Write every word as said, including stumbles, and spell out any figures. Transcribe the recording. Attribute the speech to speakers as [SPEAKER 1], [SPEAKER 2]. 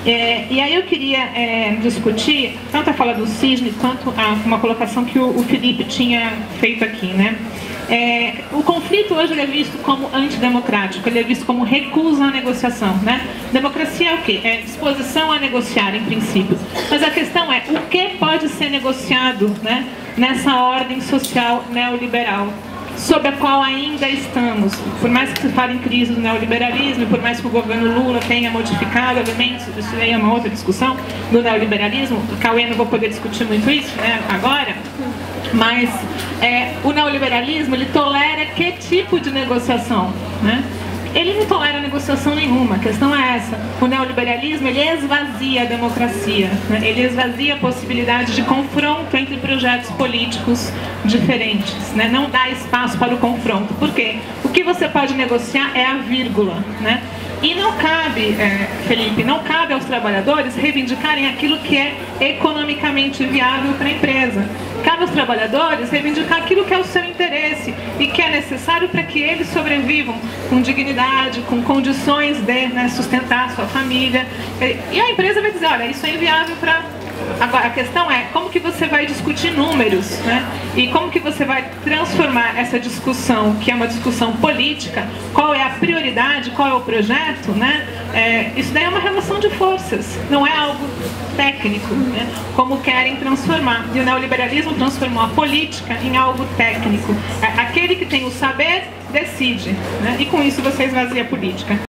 [SPEAKER 1] É, e aí eu queria é, discutir tanto a fala do Cisne quanto a, uma colocação que o, o Felipe tinha feito aqui, né? É, o conflito hoje ele é visto como antidemocrático, ele é visto como recusa à negociação, né? Democracia é o quê? É disposição a negociar, em princípio. Mas a questão é, o que pode ser negociado, né, nessa ordem social neoliberal, sob a qual ainda estamos? Por mais que se fale em crise do neoliberalismo, por mais que o governo Lula tenha modificado elementos, isso aí é uma outra discussão, do neoliberalismo, o Cauê não vou poder discutir muito isso, né, agora, mas é, o neoliberalismo, ele tolera que tipo de negociação, né? Ele não tolera negociação nenhuma, a questão é essa. O neoliberalismo, ele esvazia a democracia, né? Ele esvazia a possibilidade de confronto entre projetos políticos diferentes, né? Não dá espaço para o confronto. Por quê? O que você pode negociar é a vírgula, né? E não cabe, é, Felipe, não cabe aos trabalhadores reivindicarem aquilo que é economicamente viável para a empresa. Cabe aos trabalhadores reivindicar aquilo que é o seu interesse e que é necessário para que eles sobrevivam com dignidade, com condições de, né, sustentar a sua família. E a empresa vai dizer, olha, isso é inviável para... Agora, a questão é como que você vai discutir números, né? E como que você vai transformar essa discussão, que é uma discussão política, qual é a prioridade, qual é o projeto, né? É, isso daí é uma relação de forças, não é algo técnico, né? Como querem transformar. E o neoliberalismo transformou a política em algo técnico. Aquele que tem o saber decide, né? E com isso você esvazia a política.